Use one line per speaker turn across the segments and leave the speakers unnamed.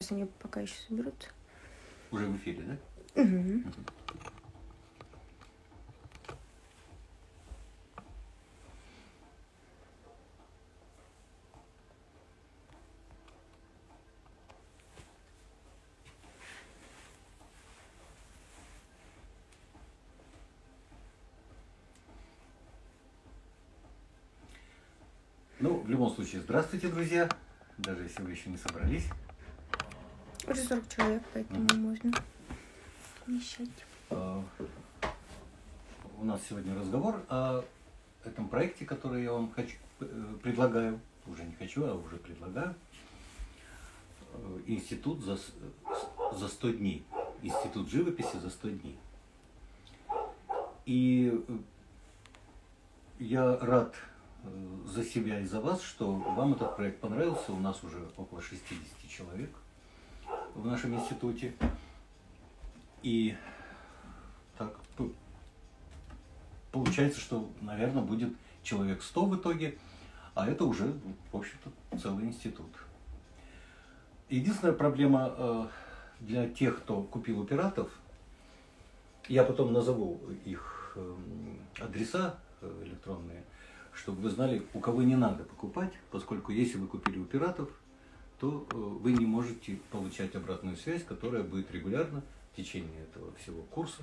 они пока еще соберутся.
Уже в эфире, да?
Угу.
Ну, в любом случае, здравствуйте, друзья. Даже если вы еще не собрались.
Уже 40 человек, поэтому можно вещать.
У нас сегодня разговор о этом проекте, который я вам предлагаю. Уже не хочу, а уже предлагаю. Институт за 100 дней. Институт живописи за 100 дней. И я рад за себя и за вас, что вам этот проект понравился. У нас уже около 60 человек в нашем институте. И так получается, что, наверное, будет человек 100 в итоге, а это уже, в общем-то, целый институт. Единственная проблема для тех, кто купил у пиратов, я потом назову их адреса электронные, чтобы вы знали, у кого не надо покупать, поскольку если вы купили у пиратов, то вы не можете получать обратную связь, которая будет регулярно в течение этого всего курса.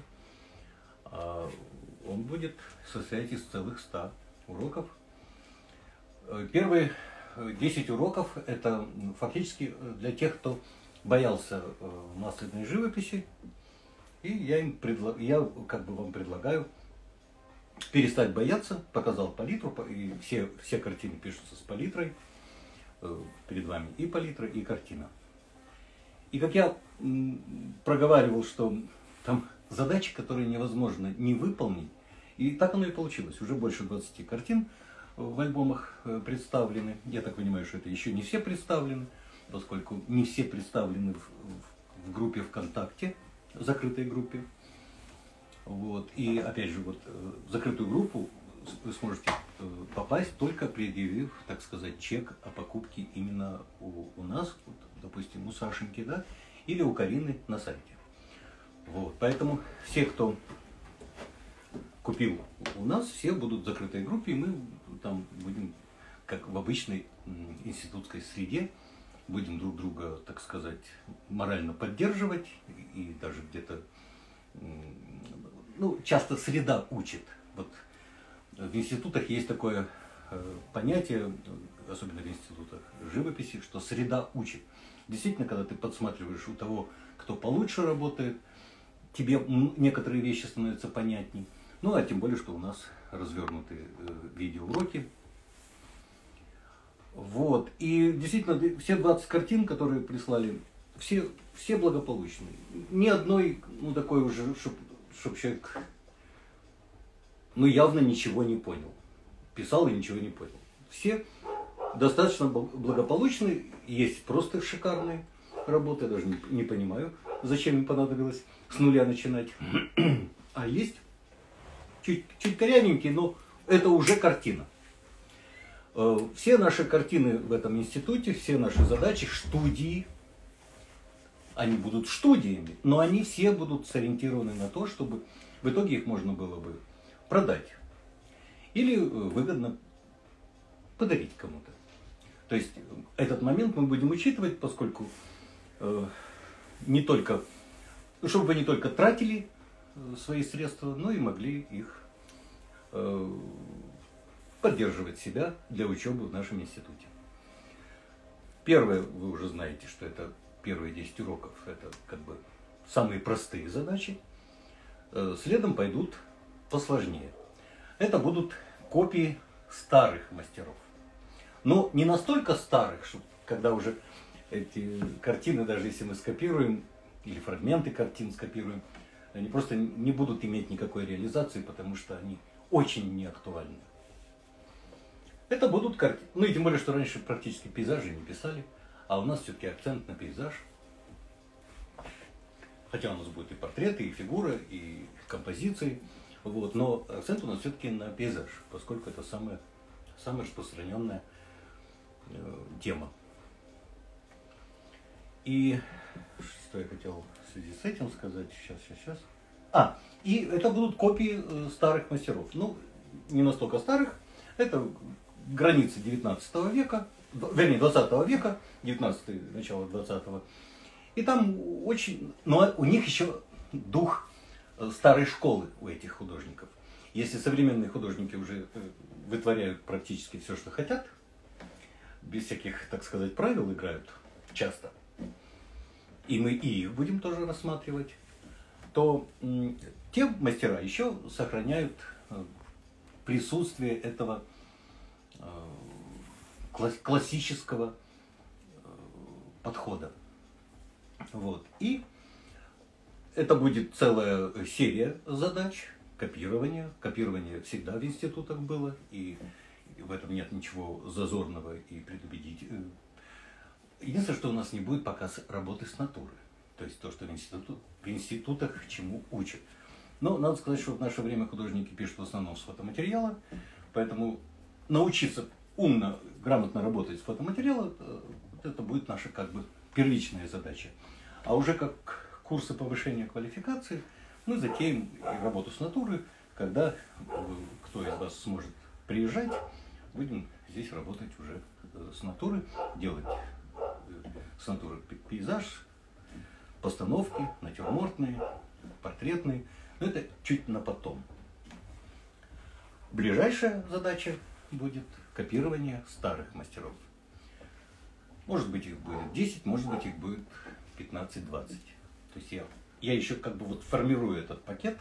Он будет состоять из целых 100 уроков. Первые 10 уроков – это фактически для тех, кто боялся масляной живописи. И я вам предлагаю перестать бояться, показал палитру, и все картины пишутся с палитрой, перед вами и палитра, и картина. И как я проговаривал, что там задачи, которые невозможно не выполнить, и так оно и получилось. Уже больше 20 картин в альбомах представлены. Я так понимаю, что это еще не все представлены, поскольку не все представлены в группе ВКонтакте, в закрытой группе. Вот. И опять же, вот, в закрытую группу вы сможете попасть, только предъявив, так сказать, чек о покупке именно у нас, вот, допустим, у Сашеньки, да, или у Карины на сайте. Вот. Поэтому все, кто купил у нас, все будут в закрытой группе, и мы там будем, как в обычной институтской среде, будем друг друга, так сказать, морально поддерживать, и даже где-то, ну, часто среда учит. Вот в институтах есть такое понятие, особенно в институтах живописи, что среда учит. Действительно, когда ты подсматриваешь у того, кто получше работает, тебе некоторые вещи становятся понятней. Ну, а тем более, что у нас развернуты видеоуроки. Вот. И действительно, все 20 картин, которые прислали, все благополучные. Ни одной, ну, такой уже, чтобы человек, ну, явно ничего не понял. Писал и ничего не понял. Все достаточно благополучные, есть просто шикарные работы, я даже не понимаю, зачем им понадобилось с нуля начинать. А есть чуть корявенькие, но это уже картина. Все наши картины в этом институте, все наши задачи, студии, они будут студиями, но они все будут сориентированы на то, чтобы в итоге их можно было бы продать или выгодно подарить кому-то. То есть этот момент мы будем учитывать, поскольку не только, чтобы вы не только тратили свои средства, но и могли их поддерживать себя для учебы в нашем институте. Первое, вы уже знаете, что это первые 10 уроков, это как бы самые простые задачи. Следом пойдут посложнее. Это будут копии старых мастеров. Но не настолько старых, что когда уже эти картины, даже если мы скопируем, или фрагменты картин скопируем, они просто не будут иметь никакой реализации, потому что они очень неактуальны. Это будут картины, ну и тем более, что раньше практически пейзажи не писали, а у нас все-таки акцент на пейзаж. Хотя у нас будут и портреты, и фигуры, и композиции, вот, но акцент у нас все-таки на пейзаж, поскольку это самая распространенная тема. И что я хотел в связи с этим сказать? Сейчас. И это будут копии старых мастеров. Ну, не настолько старых. Это границы 19 века, вернее, 20 века, 19 начало 20-го. И там очень... Но у них еще дух старой школы у этих художников. Если современные художники уже вытворяют практически все, что хотят, без всяких, так сказать, правил играют часто, и мы и их будем тоже рассматривать, то те мастера еще сохраняют присутствие этого классического подхода. Вот. И это будет целая серия задач копирования. Копирование всегда в институтах было, и в этом нет ничего зазорного и предубедительного. Единственное, что у нас не будет показ работы с натуры. То есть то, что в институтах чему учат. Но надо сказать, что в наше время художники пишут в основном с фотоматериала, поэтому научиться умно, грамотно работать с фотоматериалом, это будет наша как бы первичная задача. А уже как курсы повышения квалификации мы затеем работу с натуры, когда кто из вас сможет приезжать, будем здесь работать уже с натуры, делать с натуры пейзаж, постановки, натюрмортные, портретные. Но это чуть на потом. Ближайшая задача будет копирование старых мастеров. Может быть, их будет 10, может быть, их будет 15-20. То есть я еще как бы вот формирую этот пакет.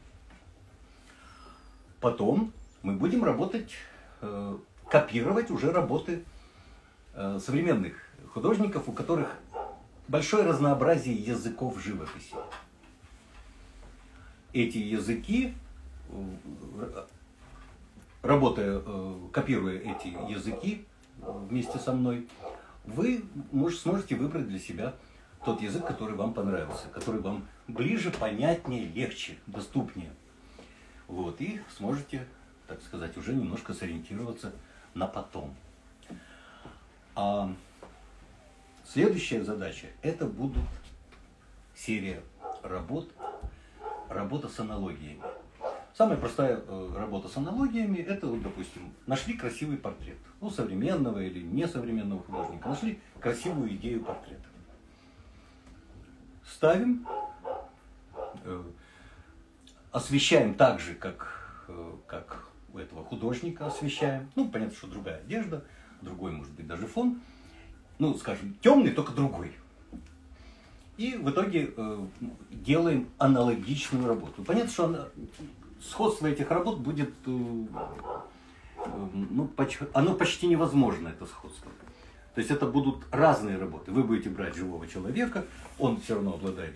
Потом мы будем работать, копировать уже работы современных художников, у которых большое разнообразие языков живописи. Эти языки, работая, копируя эти языки вместе со мной, вы сможете выбрать для себя тот язык, который вам понравился, который вам ближе, понятнее, легче, доступнее. Вот, и сможете, так сказать, уже немножко сориентироваться на потом. А следующая задача – это будут серия работа с аналогиями. Самая простая работа с аналогиями – это, вот, допустим, нашли красивый портрет. Ну, современного или несовременного художника. Нашли красивую идею портрета. Ставим, освещаем так же, как у этого художника освещаем. Ну, понятно, что другая одежда, другой, может быть, даже фон. Ну, скажем, темный, только другой. И в итоге делаем аналогичную работу. Понятно, что сходство этих работ будет, оно почти невозможно, это сходство. То есть это будут разные работы. Вы будете брать живого человека, он все равно обладает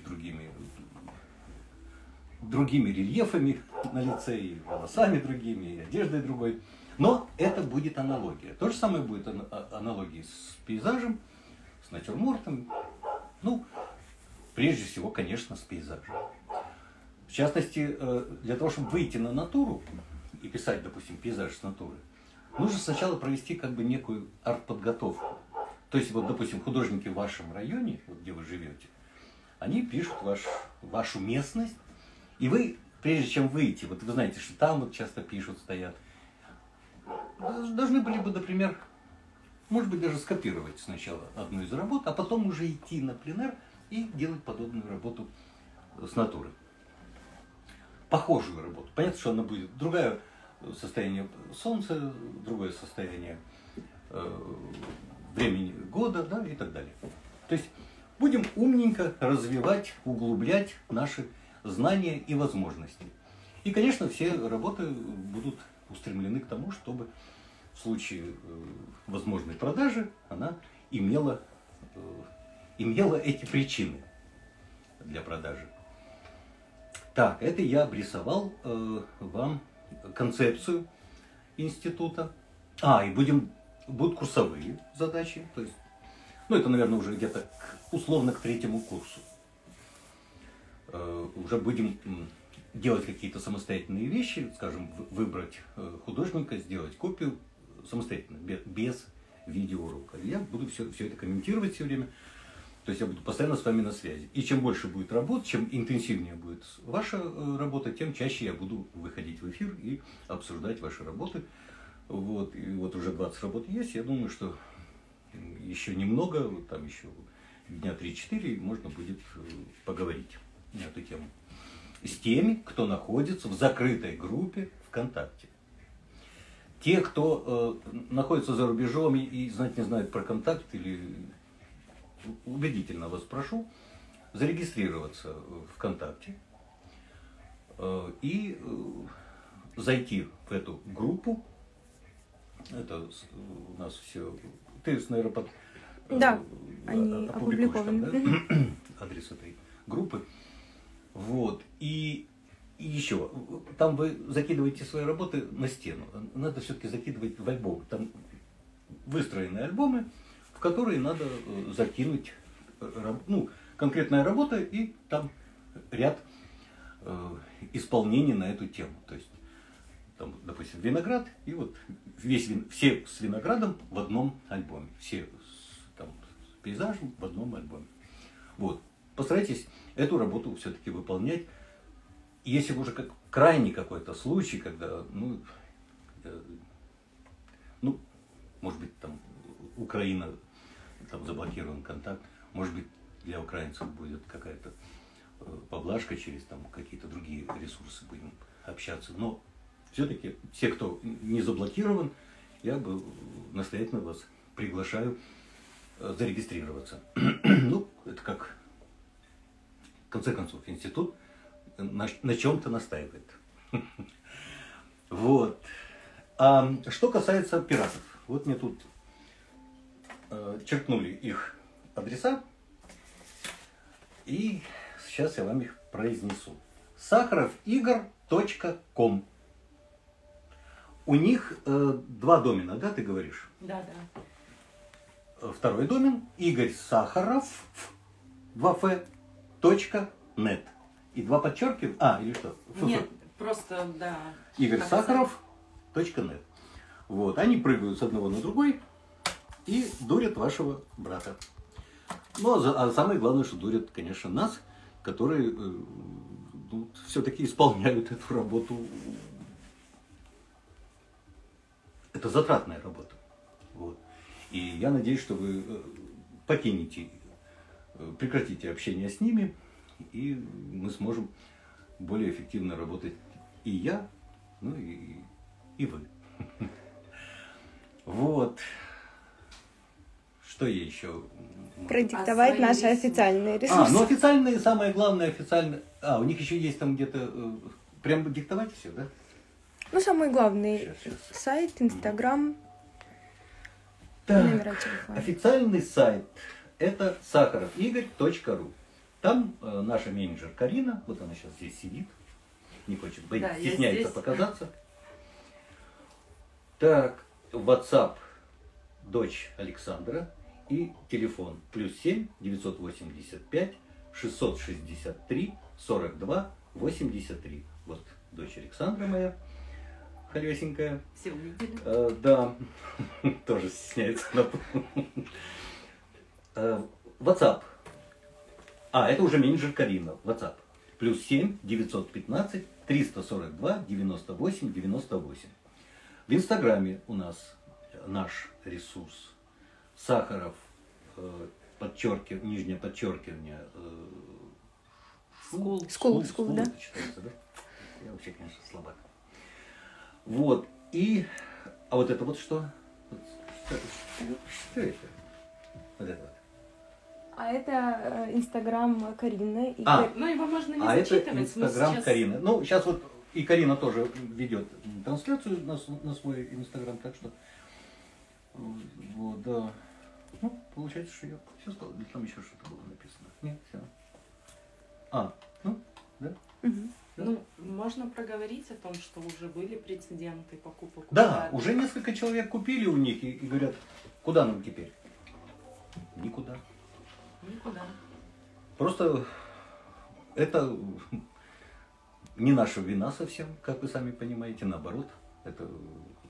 другими рельефами на лице, и волосами другими, и одеждой другой. Но это будет аналогия. То же самое будет аналогия с пейзажем, с натюрмортом. Ну, прежде всего, конечно, с пейзажем. В частности, для того, чтобы выйти на натуру и писать, допустим, пейзаж с натуры, нужно сначала провести как бы некую арт-подготовку. То есть, вот, допустим, художники в вашем районе, вот, где вы живете, они пишут вашу местность, и вы, прежде чем выйти, вот вы знаете, что там вот часто пишут, стоят, должны были бы, например, может быть, даже скопировать сначала одну из работ, а потом уже идти на пленэр и делать подобную работу с натуры. Похожую работу. Понятно, что она будет другое состояние солнца, другое состояние времени года, да, и так далее. То есть будем умненько развивать, углублять наши знания и возможности. И, конечно, все работы будут устремлены к тому, чтобы в случае возможной продажи она имела эти причины для продажи. Так, это я обрисовал вам концепцию института. И будут курсовые задачи. То есть, ну, это, наверное, уже где-то условно к 3-му курсу. Уже будем делать какие-то самостоятельные вещи, скажем, выбрать художника, сделать копию самостоятельно, без видеоурока. Я буду все это комментировать все время. То есть я буду постоянно с вами на связи. И чем больше будет работ, чем интенсивнее будет ваша работа, тем чаще я буду выходить в эфир и обсуждать ваши работы. Вот. И вот уже 20 работ есть. Я думаю, что еще немного, там еще дня 3-4 можно будет поговорить на эту тему. С теми, кто находится в закрытой группе ВКонтакте. Те, кто находится за рубежом и знать не знают про контакт, или убедительно вас прошу зарегистрироваться в ВКонтакте и зайти в эту группу. Это у нас все. Ты, наверное,
Да, они опубликованы.
Там, да? Адрес этой группы. Вот. И еще, там вы закидываете свои работы на стену. Надо все-таки закидывать в альбом. Там выстроены альбомы, в которые надо закинуть конкретная работа и там ряд исполнений на эту тему. То есть, там, допустим, виноград, и вот все с виноградом в одном альбоме. Все там, с пейзажем в одном альбоме. Вот. Постарайтесь эту работу все-таки выполнять. Если уже как крайний какой-то случай, когда, может быть, там Украина, там заблокирован контакт, может быть, для украинцев будет какая-то поблажка через там какие-то другие ресурсы, будем общаться. Но все-таки все, кто не заблокирован, я бы настоятельно вас приглашаю зарегистрироваться. Это как, в конце концов, институт на чем-то настаивает. Вот. А что касается пиратов. Вот мне тут черкнули их адреса. И сейчас я вам их произнесу. sacharovigor.com. У них 2 домена, да, ты говоришь?
Да.
Второй домен Игорь Сахаров 2f.net. И 2 подчеркивания. Или что?
Нет, просто, да.
Игорь Сахаров.net. Вот. Они прыгают с одного на другой и дурят вашего брата. А самое главное, что дурят, конечно, нас, которые все-таки исполняют эту работу. Это затратная работа. Вот. И я надеюсь, что вы прекратите общение с ними, и мы сможем более эффективно работать и я, и вы. Вот. Что я еще?
Продиктовать наши официальные ресурсы.
Официальные, самое главное, официальные. У них еще есть там где-то, прям диктовать все, да?
Самый главный сайт, Инстаграм, номера телефона.
Официальный сайт это sacharovigor.ru. Там наша менеджер Карина, вот она сейчас здесь сидит, не хочет быть, стесняется показаться. Так, WhatsApp дочь Александра и телефон +7 985 663 42 83. Вот дочь Александра моя, холесенькая.
Все увидели?
Да, тоже стесняется. WhatsApp. Это уже менеджер Карина. WhatsApp. +7 915 342 98 98. В Инстаграме у нас наш ресурс Сахаров, нижнее подчеркивание,
Скул, да?
Читается, да? Я вообще, конечно, слабак. Вот. Вот это вот что? Что это? Вот это вот.
Это Инстаграм Карины.
Его можно не зачитывать.
Это Инстаграм Карины. Сейчас вот и Карина тоже ведет трансляцию на свой Инстаграм, так что вот, да. Получается, что я все сказал. Или там еще что-то было написано. Нет, все. Да?
Да. Можно проговорить о том, что уже были прецеденты покупок.
Да, уже несколько человек купили у них и говорят, куда нам теперь? Никуда. Просто это не наша вина совсем, как вы сами понимаете, наоборот. Это